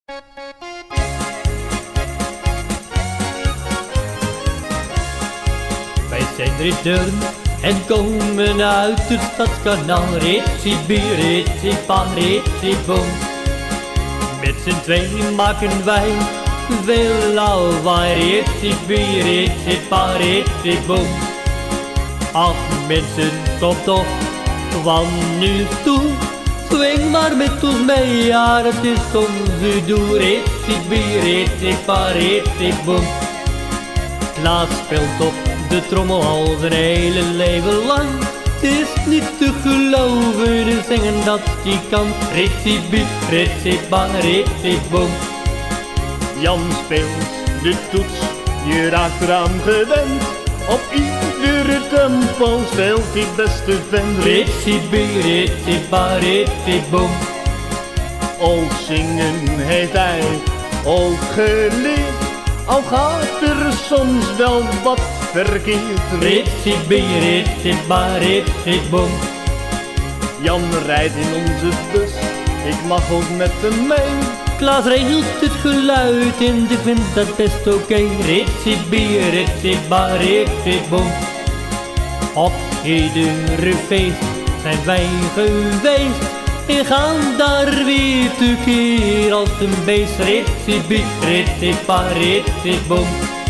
Wij zijn return en komen uit het stadskanaal. Ritsie bier, ritsie pa, ritsie boom. Met z'n tweeën maken wij veel lawaai. Ritsie bier, ritsie pa, ritsie boom. Ach mensen, kom toch van nu toe. Swing maar met ons mee, ja het is onze doel. Ritsie bier, ritsie pa, ritsie boom. Klaas speelt op de trommel al zijn hele leven lang. Het is niet te geloven, de zingen dat hij kan. Ritsie bier, ritsie pa, ritsie boom. Jan speelt de toets, je raakt eraan gewend. Op iedere tempo speelt die beste vent. Ritsie bier, ritsie pa, ritsie boom. Ook zingen heeft hij ook geleerd, al gaat er soms wel wat verkeerd. Ritsie bier, ritsie pa, ritsie boom. Jan rijdt in onze bus, ik mag ook met hem mee. Klaas regelt het geluid en ik vind dat best oké. Ritsie bier, ritsie pa, ritsie boom. Op iedere feest zijn wij geweest en gaan daar weer tekeer als een beest. Ritsie bier, ritsie pa, ritsie boom.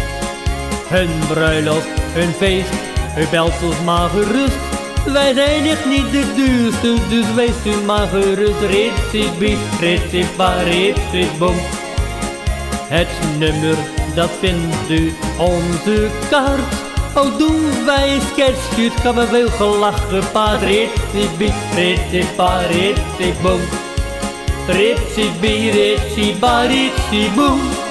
Hun bruiloft, hun feest, u belt ons maar gerust. Wij zijn echt niet de duurste, dus wees u maar gerust. Ritsie bier, ritsie pa, ritsie boom. Het nummer, dat vindt u onze kaart. Ook doen wij sketchjes, gaan we veel gelachen paard. Ritsie bier, ritsie pa, ritsie boom. Ritsie bier, ritsie pa, ritsie boom.